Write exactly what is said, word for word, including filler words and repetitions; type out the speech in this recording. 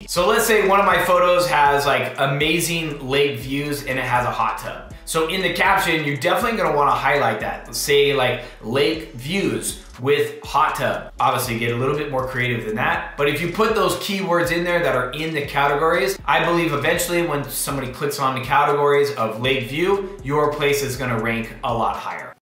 So let's say one of my photos has like amazing lake views and it has a hot tub. So in the caption, you're definitely gonna wanna highlight that. Let's say like lake views with hot tub. Obviously get a little bit more creative than that. But if you put those keywords in there that are in the categories, I believe eventually when somebody clicks on the categories of lake view, your place is gonna rank a lot higher.